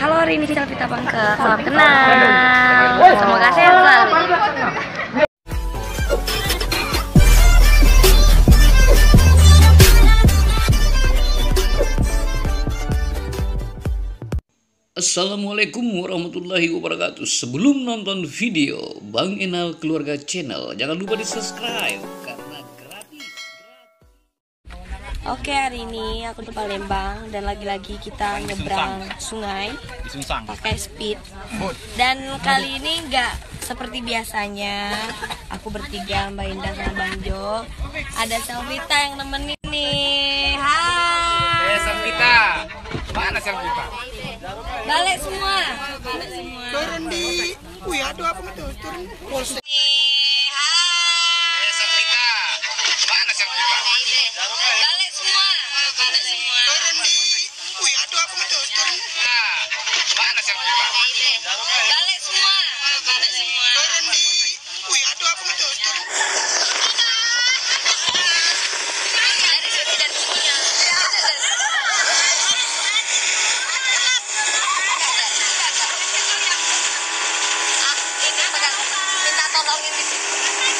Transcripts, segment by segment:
Halo, hari ini Selvita Bangke. Salam kenal. Semoga sehat selalu. Assalamualaikum warahmatullahi wabarakatuh. Sebelum nonton video Bang Enal Keluarga Channel, jangan lupa di subscribe karena gratis. Oke, hari ini aku di Palembang dan lagi-lagi kita nyebrang sungai pakai speed. Dan kali ini nggak seperti biasanya, aku bertiga, Mbak Indah sama Bang Jo. Ada Selvita yang nemenin nih. Hai. Selvita, mana Selvita? Balik semua. Turun di, aduh apa itu? Turun polsek. Selvita, mana Selvita? Balik semua. Turun di, aduh apa itu? Turun. Mana Selvita? Balik semua. Turun di, aduh apa itu? Turun. Dari sini dan sininya. Minta tolongin di sini.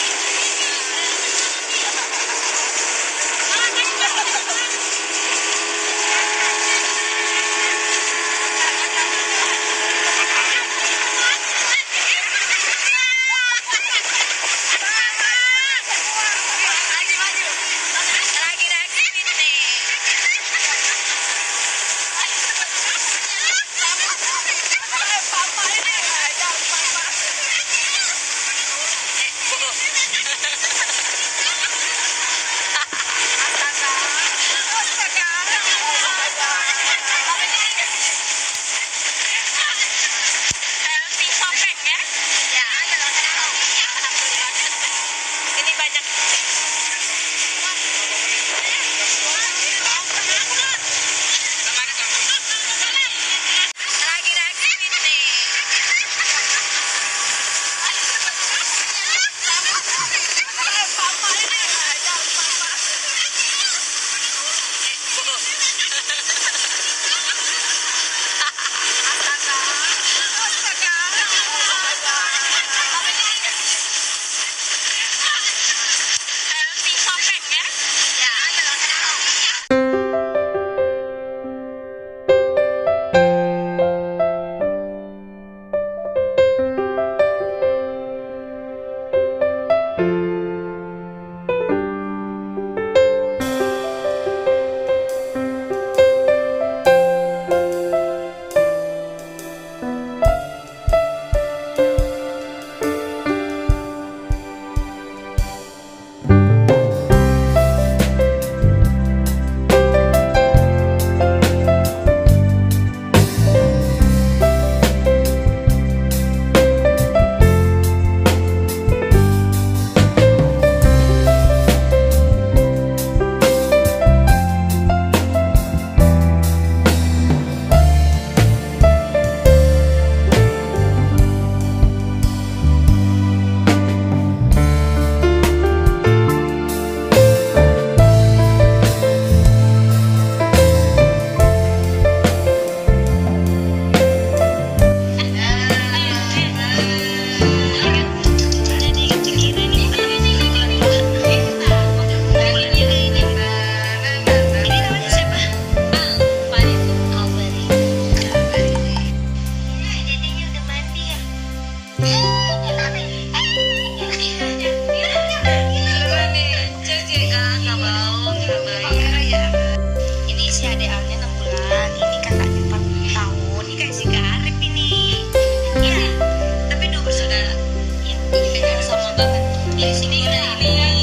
Ini si adik-adiknya 6 bulan, ini kakaknya 4 tahun. Ini kayak si Garip ini. Iya, tapi 2 bersaudara. Iya, ini kayak sama banget. Ini sini ini.